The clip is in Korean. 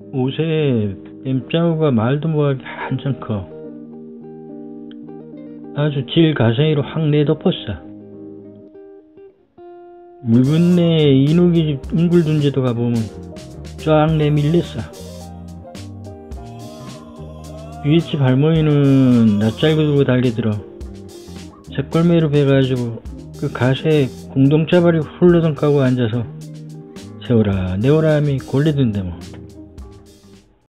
옷에 뱀자루가 말도 못하게 한참 커. 아주 질 가생이로 확 내덮었어. 물건 내에 이누기 집 웅글둔지도 가보면 쫙 내밀렸어. 위에 집 할머니는 낯잘고 들고 달리들어 새골매로 베가지고 그 가세에 공동짜발이 훌러덩 까고 앉아서 세워라 내워라 하며 골래든데 뭐.